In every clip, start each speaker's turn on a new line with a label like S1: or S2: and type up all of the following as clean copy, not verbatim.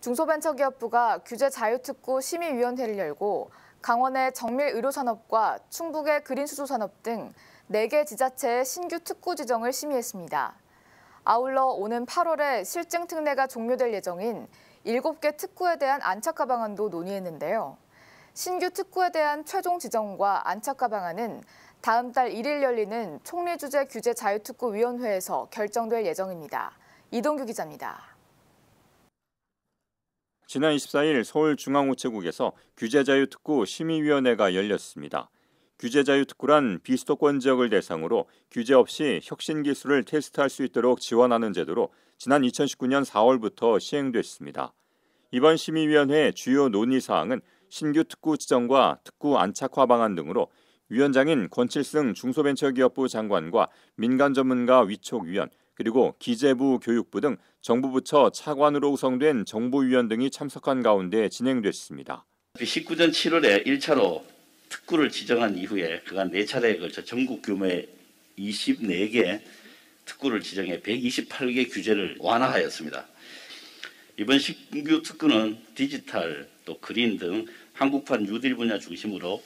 S1: 중소벤처기업부가 규제자유특구 심의위원회를 열고 강원의 정밀의료산업과 충북의 그린수소산업 등 4개 지자체의 신규 특구 지정을 심의했습니다. 아울러 오는 8월에 실증 특례가 종료될 예정인 7개 특구에 대한 안착화 방안도 논의했는데요. 신규 특구에 대한 최종 지정과 안착화 방안은 다음 달 1일 열리는 총리주재 규제자유특구위원회에서 결정될 예정입니다. 이동규 기자입니다.
S2: 지난 24일 서울중앙우체국에서 규제자유특구 심의위원회가 열렸습니다. 규제자유특구란 비수도권 지역을 대상으로 규제 없이 혁신 기술을 테스트할 수 있도록 지원하는 제도로 지난 2019년 4월부터 시행됐습니다. 이번 심의위원회의 주요 논의사항은 신규 특구 지정과 특구 안착화 방안 등으로 위원장인 권칠승 중소벤처기업부 장관과 민간 전문가 위촉위원, 그리고 기재부, 교육부 등 정부 부처 차관으로 구성된 정보위원 등이 참석한 가운데 진행됐습니다.
S3: 19년 7월에 1차로 특구를 지정한 이후에 그간 4차례에 걸쳐 전국 규모의 24개 특구를 지정해 128개 규제를 완화하였습니다. 이번 신규 특구는 디지털, 또 그린 등 한국판 뉴딜 분야 중심으로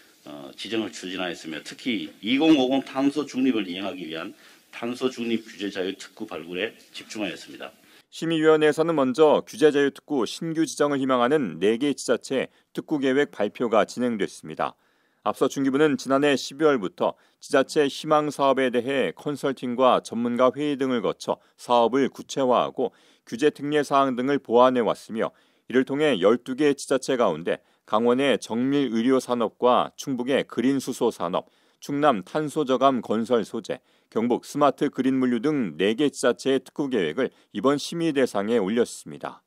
S3: 지정을 추진하였으며 특히 2050 탄소 중립을 이행하기 위한 탄소 중립 규제자유 특구 발굴에 집중하였습니다.
S2: 심의위원회에서는 먼저 규제자유특구 신규 지정을 희망하는 4개 지자체 특구 계획 발표가 진행됐습니다. 앞서 중기부는 지난해 12월부터 지자체 희망 사업에 대해 컨설팅과 전문가 회의 등을 거쳐 사업을 구체화하고 규제 특례 사항 등을 보완해 왔으며 이를 통해 12개 지자체 가운데 강원의 정밀의료산업과 충북의 그린수소산업, 충남 탄소저감 건설 소재, 경북 스마트 그린 물류 등 4개 지자체의 특구 계획을 이번 심의 대상에 올렸습니다.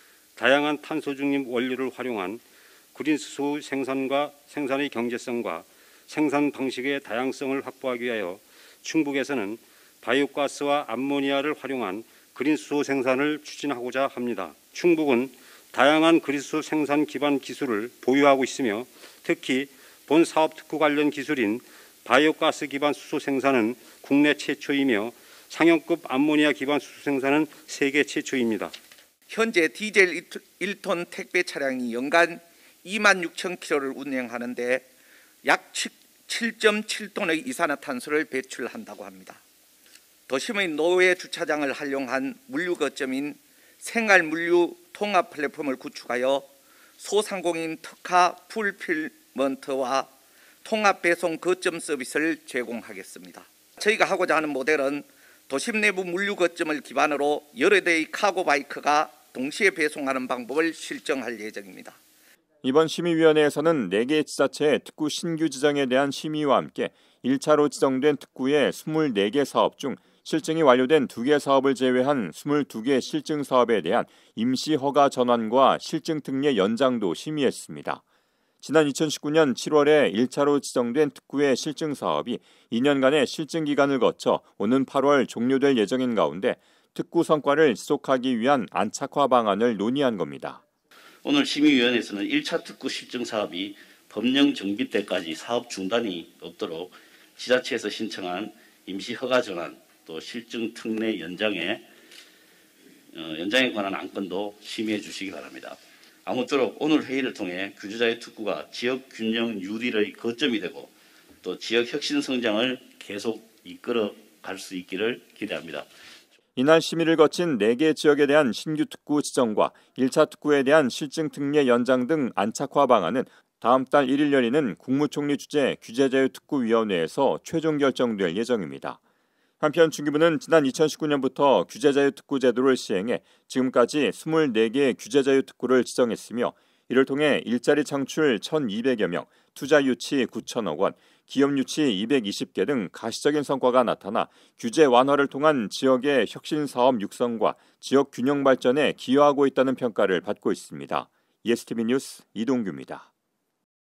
S4: 다양한 탄소 중립 원료를 활용한 그린수소 생산과 생산의 경제성과 생산 방식의 다양성을 확보하기 위하여 충북에서는 바이오가스와 암모니아를 활용한 그린수소 생산을 추진하고자 합니다. 충북은 다양한 그린수소 생산 기반 기술을 보유하고 있으며 특히 본 사업 특구 관련 기술인 바이오가스 기반 수소 생산은 국내 최초이며 상용급 암모니아 기반 수소 생산은 세계 최초입니다.
S5: 현재 디젤 1톤 택배 차량이 연간 26,000km를 운행하는데 약 7.7톤의 이산화탄소를 배출한다고 합니다. 도심의 노외 주차장을 활용한 물류 거점인 생활물류 통합 플랫폼을 구축하여 소상공인 특화 풀필먼트와 통합 배송 거점 서비스를 제공하겠습니다. 저희가 하고자 하는 모델은 도심 내부 물류 거점을 기반으로 여러 대의 카고 바이크가 동시에 배송하는 방법을 실정할 예정입니다.
S2: 이번 심의위원회에서는 4개 지자체의 특구 신규 지정에 대한 심의와 함께 1차로 지정된 특구의 24개 사업 중 실증이 완료된 2개 사업을 제외한 22개 실증 사업에 대한 임시 허가 전환과 실증 특례 연장도 심의했습니다. 지난 2019년 7월에 1차로 지정된 특구의 실증 사업이 2년간의 실증 기간을 거쳐 오는 8월 종료될 예정인 가운데 특구 성과를 지속하기 위한 안착화 방안을 논의한 겁니다.
S3: 오늘 심의위원회에서는 1차 특구 실증 사업이 법령 정비 때까지 사업 중단이 없도록 지자체에서 신청한 임시 허가 전환 또 실증 특례 연장에 관한 안건도 심의해 주시기 바랍니다. 아무쪼록 오늘 회의를 통해 규제자유 특구가 지역 균형 뉴딜의 거점이 되고 또 지역 혁신 성장을 계속 이끌어 갈 수 있기를 기대합니다.
S2: 이날 심의를 거친 4개 지역에 대한 신규 특구 지정과 1차 특구에 대한 실증 특례 연장 등 안착화 방안은 다음 달 1일 열리는 국무총리 주재 규제자유특구위원회에서 최종 결정될 예정입니다. 한편 중기부는 지난 2019년부터 규제자유특구 제도를 시행해 지금까지 24개의 규제자유특구를 지정했으며 이를 통해 일자리 창출 1,200여 명, 투자 유치 9천억 원, 기업 유치 220개 등 가시적인 성과가 나타나 규제 완화를 통한 지역의 혁신 사업 육성과 지역 균형 발전에 기여하고 있다는 평가를 받고 있습니다. ESTV 뉴스 이동규입니다.